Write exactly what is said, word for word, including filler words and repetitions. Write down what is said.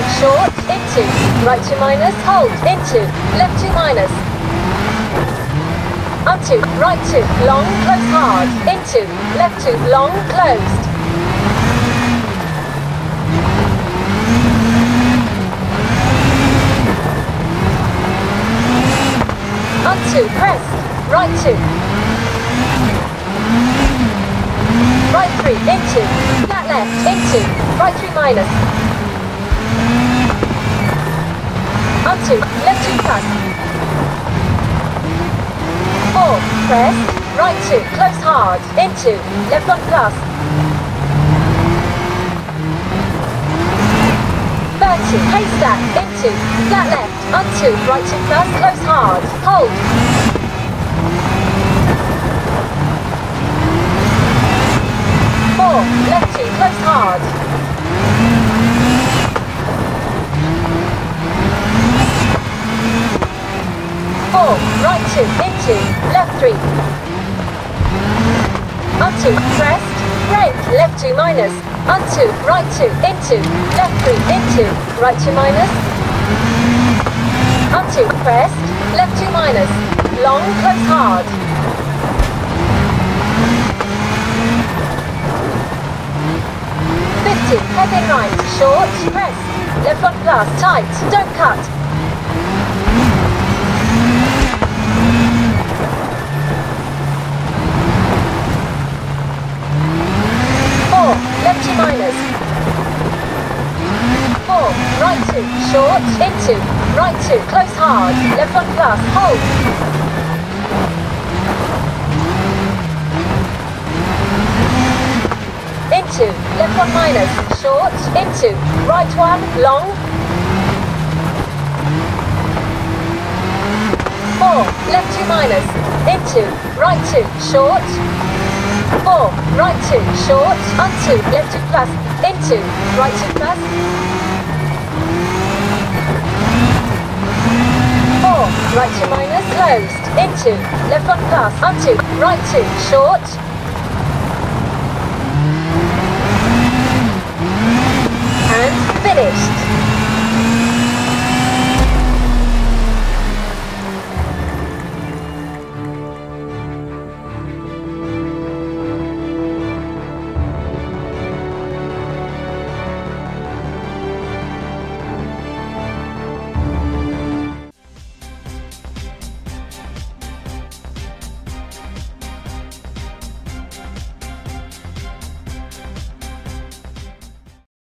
short, into, right two minus, hold, into, left two minus, up two, right two, long, close hard, into, left two, long, closed, up two, pressed, right two, right three, into, flat left, into, right three minus, up two, left two plus, four, press, right two, close hard, into, left one plus, thirty, haystack, into, flat left, up two, right two plus, close hard, hold, four, left two, close hard, four, right two, into, left three, up two, pressed, brake, left two minus, up two, right two, into, left three, into, right two minus, up two, pressed, left two minus, long, close hard, fifty, heading right, short, pressed, left one plus, tight, don't cut, four, left two minus, four, right two, short, into, right two, close hard, left one plus, hold, into, left one minus, short, into, right one, long, four, left two minus, into, right two, short, four, right two, short, up two, left two plus, into, right two plus, four, right two minus, closed, into, left one plus, up two, right two, short,